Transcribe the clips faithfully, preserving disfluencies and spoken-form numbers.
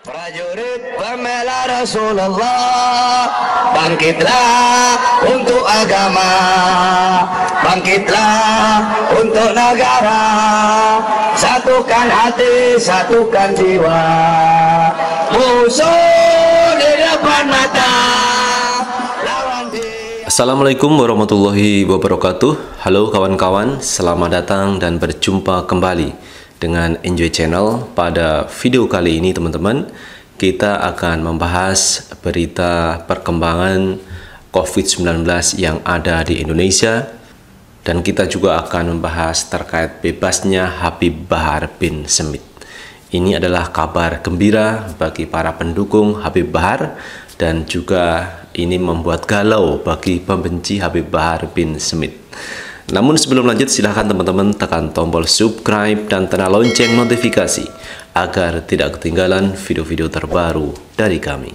Prajurit pembela Rasulullah, bangkitlah untuk agama, bangkitlah untuk negara, satukan hati, satukan jiwa, musuh di depan mata. Assalamualaikum warahmatullahi wabarakatuh. Halo kawan-kawan, selamat datang dan berjumpa kembali dengan Enjoy Channel. Pada video kali ini teman-teman, kita akan membahas berita perkembangan COVID sembilan belas yang ada di Indonesia, dan kita juga akan membahas terkait bebasnya Habib Bahar bin Smith. Ini adalah kabar gembira bagi para pendukung Habib Bahar, dan juga ini membuat galau bagi pembenci Habib Bahar bin Smith. Namun sebelum lanjut, silahkan teman-teman tekan tombol subscribe dan tanda lonceng notifikasi agar tidak ketinggalan video-video terbaru dari kami.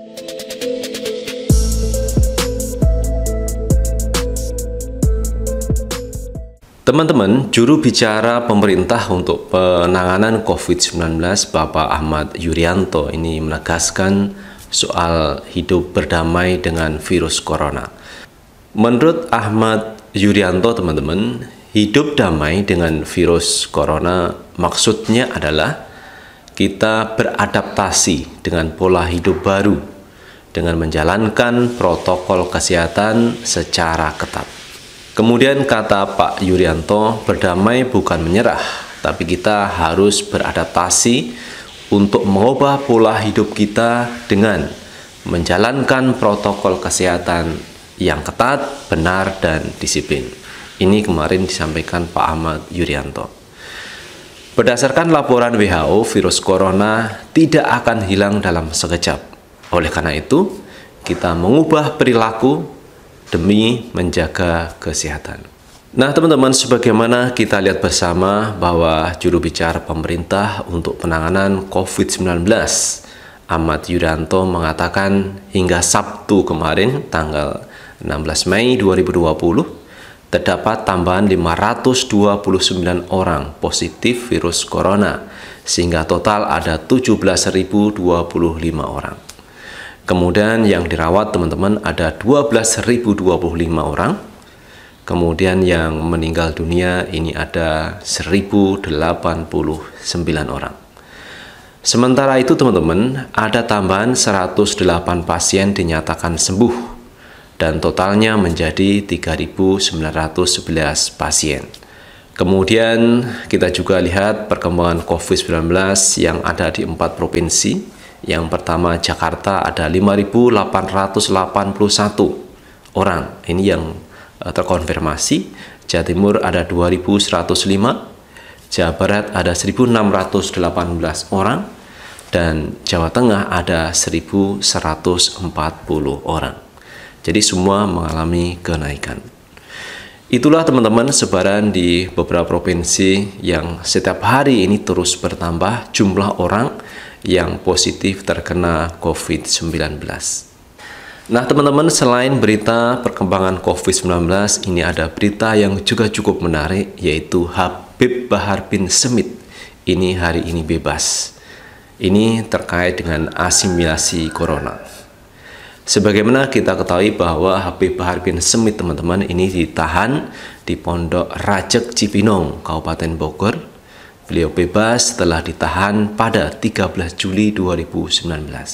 Teman-teman, juru bicara pemerintah untuk penanganan COVID sembilan belas Bapak Ahmad Yuryanto ini menegaskan soal hidup berdamai dengan virus corona. Menurut Ahmad Yuryanto, teman-teman, hidup damai dengan virus corona maksudnya adalah kita beradaptasi dengan pola hidup baru dengan menjalankan protokol kesehatan secara ketat. Kemudian kata Pak Yuryanto, berdamai bukan menyerah, tapi kita harus beradaptasi untuk mengubah pola hidup kita dengan menjalankan protokol kesehatan yang ketat, benar, dan disiplin. Ini kemarin disampaikan Pak Ahmad Yuryanto. Berdasarkan laporan W H O, virus corona tidak akan hilang dalam sekejap. Oleh karena itu, kita mengubah perilaku demi menjaga kesehatan. Nah teman-teman, sebagaimana kita lihat bersama bahwa juru bicara pemerintah untuk penanganan COVID sembilan belas Ahmad Yuryanto mengatakan hingga Sabtu kemarin tanggal enam belas Mei dua ribu dua puluh terdapat tambahan lima ratus dua puluh sembilan orang positif virus corona, sehingga total ada tujuh belas ribu dua puluh lima orang. Kemudian yang dirawat teman-teman ada dua belas ribu dua puluh lima orang. Kemudian yang meninggal dunia ini ada seribu delapan puluh sembilan orang. Sementara itu teman-teman, ada tambahan seratus delapan pasien dinyatakan sembuh, dan totalnya menjadi tiga ribu sembilan ratus sebelas pasien. Kemudian kita juga lihat perkembangan COVID sembilan belas yang ada di empat provinsi. Yang pertama Jakarta ada lima ribu delapan ratus delapan puluh satu orang, ini yang terkonfirmasi. Jawa Timur ada dua ribu seratus lima, Jawa Barat ada seribu enam ratus delapan belas orang, dan Jawa Tengah ada seribu seratus empat puluh orang. Jadi semua mengalami kenaikan. Itulah teman-teman sebaran di beberapa provinsi yang setiap hari ini terus bertambah jumlah orang yang positif terkena COVID sembilan belas. Nah teman-teman, selain berita perkembangan COVID sembilan belas, ini ada berita yang juga cukup menarik, yaitu Habib Bahar bin Smith ini hari ini bebas. Ini terkait dengan asimilasi corona. Sebagaimana kita ketahui bahwa Habib Bahar bin Smith teman-teman ini ditahan di Pondok Rajek Cipinong, Kabupaten Bogor. Beliau bebas setelah ditahan pada tiga belas Juli dua ribu sembilan belas.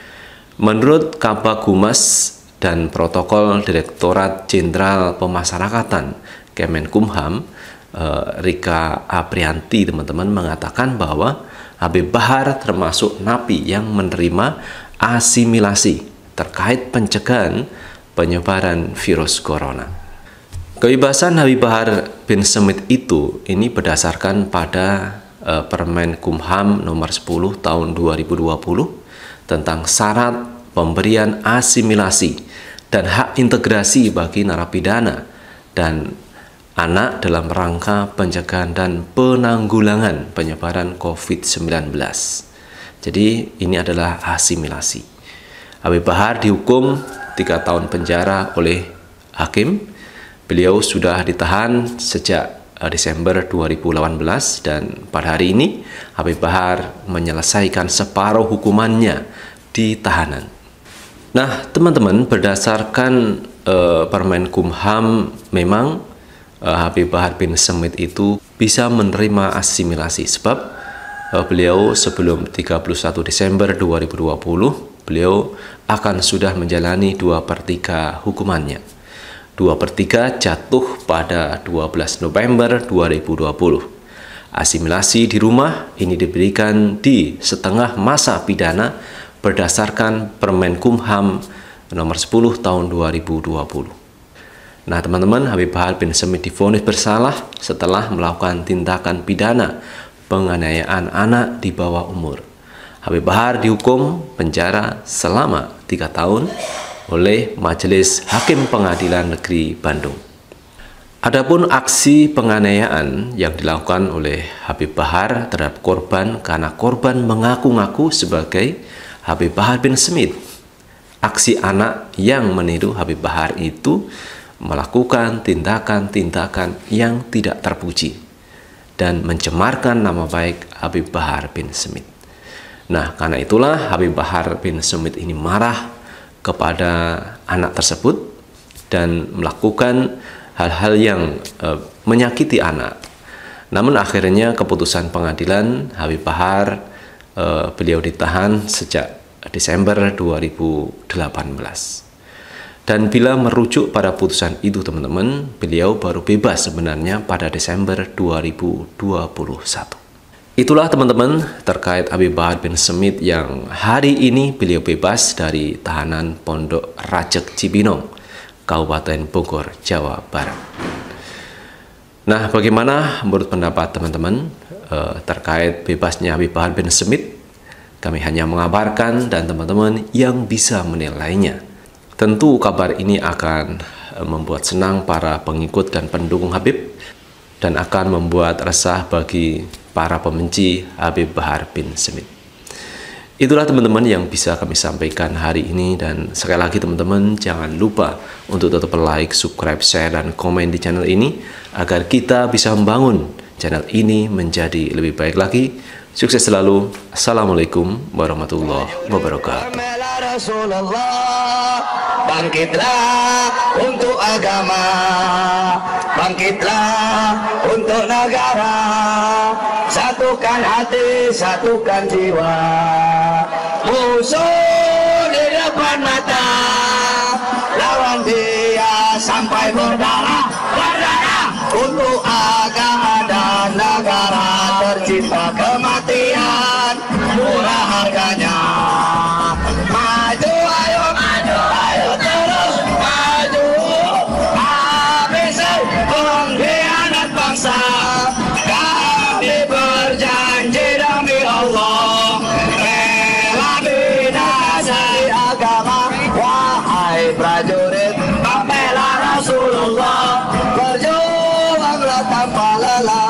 Menurut Kabag Humas dan Protokol Direktorat Jenderal Pemasyarakatan Kemenkumham, eh, Rika Aprianti teman-teman mengatakan bahwa Habib Bahar termasuk napi yang menerima asimilasi terkait pencegahan penyebaran virus corona. Kebebasan Habib Bahar bin Smith itu ini berdasarkan pada uh, Permen Kumham nomor sepuluh tahun dua ribu dua puluh tentang syarat pemberian asimilasi dan hak integrasi bagi narapidana dan anak dalam rangka pencegahan dan penanggulangan penyebaran COVID sembilan belas. Jadi ini adalah asimilasi. Habib Bahar dihukum tiga tahun penjara oleh hakim. Beliau sudah ditahan sejak Desember dua ribu delapan belas, dan pada hari ini Habib Bahar menyelesaikan separuh hukumannya di tahanan. Nah, teman-teman, berdasarkan uh, Permenkumham, memang uh, Habib Bahar bin Smith itu bisa menerima asimilasi, sebab uh, beliau sebelum tiga puluh satu Desember dua ribu dua puluh beliau akan sudah menjalani dua per tiga hukumannya. dua per tiga jatuh pada dua belas November dua ribu dua puluh. Asimilasi di rumah ini diberikan di setengah masa pidana berdasarkan Permenkumham nomor sepuluh tahun dua ribu dua puluh. Nah, teman-teman, Habib Bahar bin Smith divonis bersalah setelah melakukan tindakan pidana penganiayaan anak di bawah umur. Habib Bahar dihukum penjara selama tiga tahun oleh Majelis Hakim Pengadilan Negeri Bandung. Adapun aksi penganiayaan yang dilakukan oleh Habib Bahar terhadap korban karena korban mengaku-ngaku sebagai Habib Bahar bin Smith. Aksi anak yang meniru Habib Bahar itu melakukan tindakan-tindakan yang tidak terpuji dan mencemarkan nama baik Habib Bahar bin Smith. Nah, karena itulah Habib Bahar bin Smith ini marah kepada anak tersebut dan melakukan hal-hal yang uh, menyakiti anak. Namun akhirnya keputusan pengadilan, Habib Bahar uh, beliau ditahan sejak Desember dua ribu delapan belas. Dan bila merujuk pada putusan itu, teman-teman, beliau baru bebas sebenarnya pada Desember dua ribu dua puluh satu. Itulah, teman-teman, terkait Habib Bahar bin Smith yang hari ini beliau bebas dari tahanan Pondok Rajek Cibinong, Kabupaten Bogor, Jawa Barat. Nah, bagaimana menurut pendapat teman-teman eh, terkait bebasnya Habib Bahar bin Smith? Kami hanya mengabarkan dan teman-teman yang bisa menilainya. Tentu kabar ini akan membuat senang para pengikut dan pendukung Habib dan akan membuat resah bagi para pembenci Habib Bahar bin Smith. Itulah, teman-teman, yang bisa kami sampaikan hari ini, dan sekali lagi teman-teman jangan lupa untuk tetap like, subscribe, share, dan komen di channel ini agar kita bisa membangun channel ini menjadi lebih baik lagi. Sukses selalu. Assalamualaikum warahmatullahi wabarakatuh. Bangkitlah untuk agama, bangkitlah untuk negara, satukan hati, satukan jiwa. Musuh di depan mata, lawan dia sampai berdarah, berdarah untuk agama dan negara. Tercipta kematian, murah harganya. Maju, ayo maju, ayo terus maju. Habisi pengkhianat bangsa. Kami berjanji demi Allah, rela binasai agama. Wahai prajurit pembela Rasulullah, berjuanglah tanpa lelah.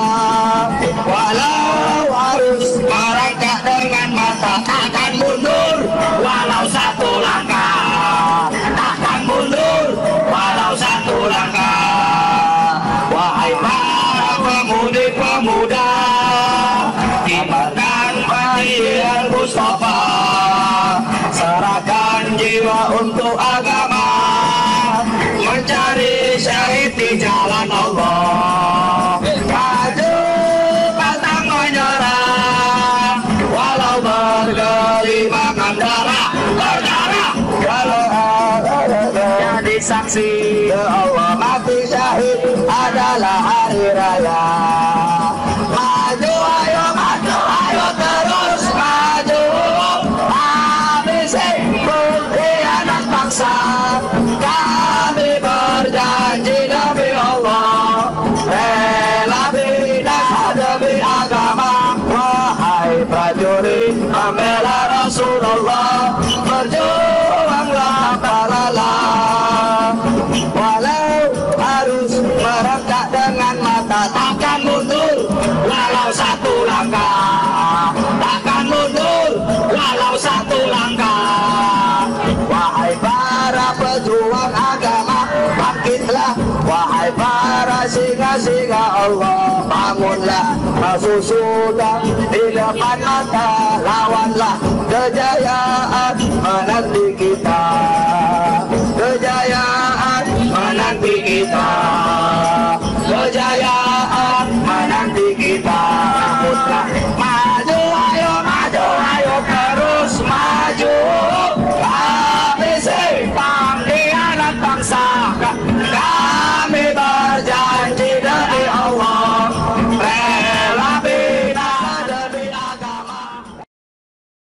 Walau harus merangkak dengan mata, takkan mundur walau satu langkah, takkan mundur walau satu langkah. Wahai para pemudi-pemuda, kibarkan bendera Mustafa, serahkan jiwa untuk agama, mencari syahid di jalan Allah. Maju pantang menyerah, walau bergelimangan darah, berdarah. Kalau ada jadi saksi, ya Allah, mati syahid adalah hari raya. Maju, ayo maju, ayo terus maju. Habisi pengkhianat bangsa. Kami berjanji demi Allah, rela binasa demi agama. Wahai prajurit pembela Rasulullah, berjuanglah tanpa lelah. Walau harus merangkak dengan mata, takkan mundur walau satu langkah, takkan mundur walau satu langkah. Wahai para pejuang agama, bangkitlah. Wahai para singa-singa Allah, bangunlah, sudah di depan mata, lawanlah kejayaan menanti kita, kejayaan menanti kita.